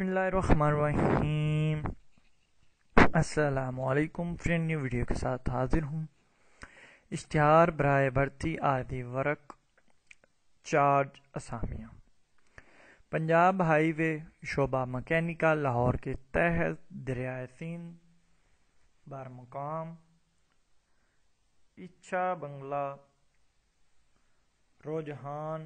بسم اللہ الرحمن الرحیم۔ السلام علیکم فرینڈ، نیو ویڈیو کے ساتھ حاضر ہوں۔ اشتہار برائے بھرتی عارضی ورک چارج اسامیاں۔ پنجاب ہائی وے شعبہ مکینیکل لاہور کے تحت دریائے سندھ بارمقام اچھا بنگلہ رجحان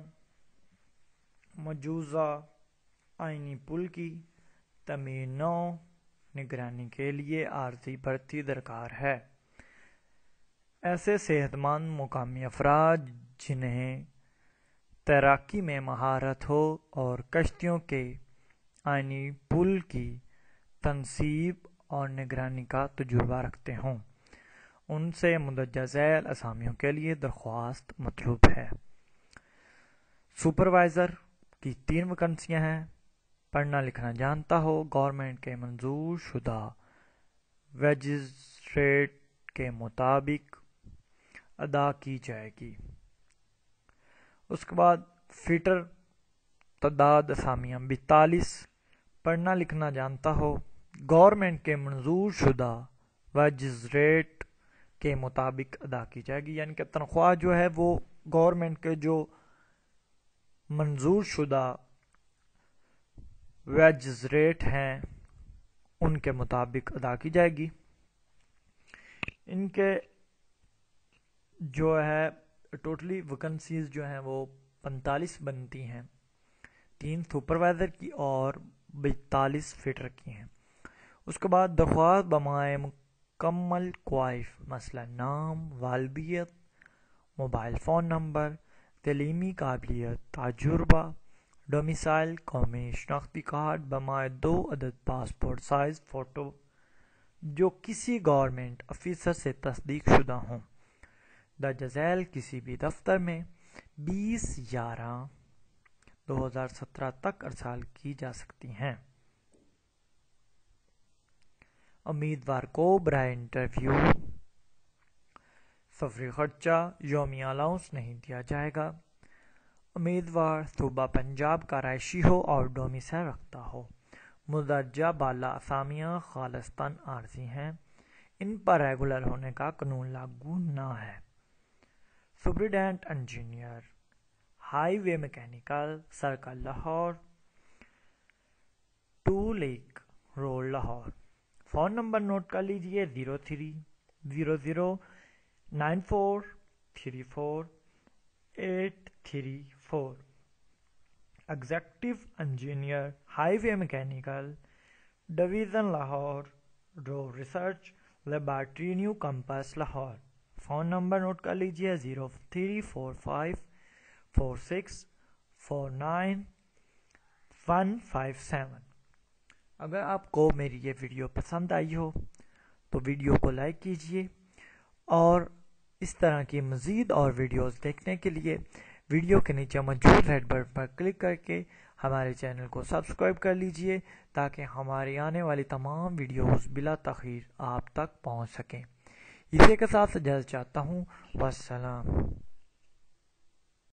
مجوزہ آئینی پل کی تعمیر نو نگرانی کے لیے عارضی بھرتی درکار ہے۔ ایسے صحت مند مقامی افراد جنہیں تیراکی میں مہارت ہو اور کشتیوں کے آئینی پل کی تنصیب اور نگرانی کا تجربہ رکھتے ہوں، ان سے مندرجہ ذیل اسامیوں کے لیے درخواست مطلوب ہے۔ سپروائزر کی 3 ویکنسیاں ہیں۔ پڑھنا لکھنا جانتا ہو، گورنمنٹ کے منظور شدہ ویجز ریٹ کے مطابق ادا کی جائے گی۔ اس کے بعد فیٹر تعداد اسامیاں 42۔ پڑھنا لکھنا جانتا ہو، گورنمنٹ کے منظور شدہ ویجز ریٹ کے مطابق ادا کی جائے گی، یعنی کہ تنخواہ جو ہے وہ گورنمنٹ کے جو منظور شدہ ویجز ریٹ ہیں ان کے مطابق ادا کی جائے گی۔ ان کے جو ہے ٹوٹلی ویکنسیز جو ہیں وہ 45 بنتی ہیں، 3 سپروائزر کی اور 42 فیٹر کی ہیں۔ اس کے بعد درخواست بمائے مکمل کوائف، مثلا نام، والدیت، موبائل فون نمبر، تعلیمی قابلیت، تجربہ، ڈومیسائل، قومی شناختی کارڈ بمائے 2 عدد پاسپورٹ سائز فوٹو جو کسی گورنمنٹ افیسر سے تصدیق شدہ ہوں، درج ذیل کسی بھی دفتر میں 20/11/2017 تک ارسال کی جا سکتی ہیں۔ امیدوار کو برائے انٹرویو سفری خرچہ یومیہ الاؤنس نہیں دیا جائے گا۔ امیدوار صوبہ پنجاب کا رہائشی ہو اور ڈومیسائل رکھتا ہو۔ مندرجہ بالا اسامیاں خالصتاً عارضی ہیں، ان پر ریگولر ہونے کا قانون لاگو نہ ہے۔ Superintendent engineer highway mechanical circle Lahore 2 lake road Lahore. Phone number note کر لیجئے 03009434 executive engineer highway mechanical division Lahore road research laboratory new campus Lahore. Phone number note کر لیجئے 034546495157۔ اگر آپ کو میری یہ ویڈیو پسند آئی ہو تو ویڈیو کو لائک کیجئے، اور اس طرح کی مزید اور ویڈیوز دیکھنے کے لیے ویڈیو کے نیچے موجود ریڈ بٹن پر کلک کر کے ہمارے چینل کو سبسکرائب کر لیجئے تاکہ ہماری آنے والی تمام ویڈیوز بلا تاخیر آپ تک پہنچ سکیں۔ اسی کے ساتھ اجازت چاہتا ہوں، والسلام۔